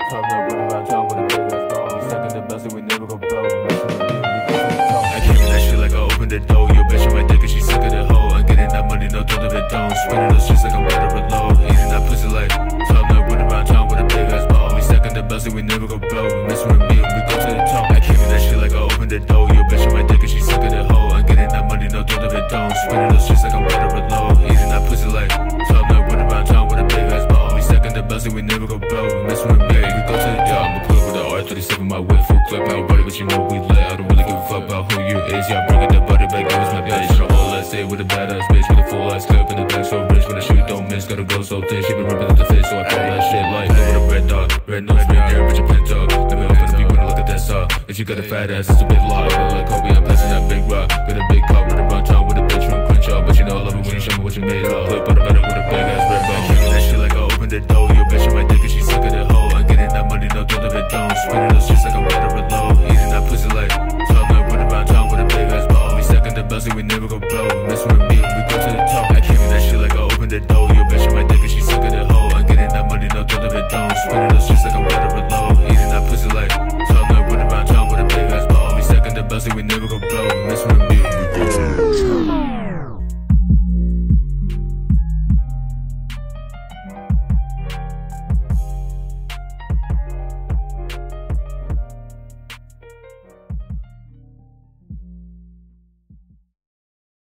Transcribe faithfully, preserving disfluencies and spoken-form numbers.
Top up, run around town with a big ass ball. We second the best and we never go broke. Messing with me, we go to the top. I came in that shit like I opened the door. Yo, bitch on my dick and she sick of the hoe. I'm getting that money, no thought of it don't. Spinning those shits like I'm better with low. Eating that pussy like top up, run around town with a big ass ball. We second the best and we never go broke. Messing with me, we go to the top. I came in that shit like I opened the door. Yo, bitch on my dick and she sick of the hoe. I'm getting that money, no thought of it don't. Spinning those shits like I'm better with low. Eating that pussy like top up, run around town with a big ass ball. We second the best and we never go broke. Messing with me, we go to the top. I'ma put with the R thirty-seven, my whip full clip out body, but you know we lit. I don't really give a fuck about who you is. Yeah, bring it that butter back, give us my bitch. You know all I say with a badass bitch, with a full ass clip in the back, so rich. When I shoot, don't miss, gotta go so thick. She been ripping at the face, so I call that shit like with a red dog, red nose, red hair, bitch a pin dog. Let me open the beat when I look at that saw. If you got a fat ass, it's a bit loud. I like Kobe, I'm passing that big rock. Got a big pop, run around town with a bitch from punch out. But you know I love it when you show me what you made of. Flip out better with a big ass red ball. Kicking that shit like I opened the door. Yo, bitch on my dick and she sick of the hoe. I'm getting that money, no thought of it don't. Spinning those shits like I'm better with low. Eating that pussy like top up, run around town with a big ass ball. We second the best and we never go broke. Messing with me, we go to the top. I came in that shit like I opened the door. Yo, bitch on my dick and she sick of the hoe. I'm getting that money, no thought of it don't. Spinning those shits like I'm better with low. Eating that pussy like top up, run around town with a big ass ball. We second the best and we never go broke. Messing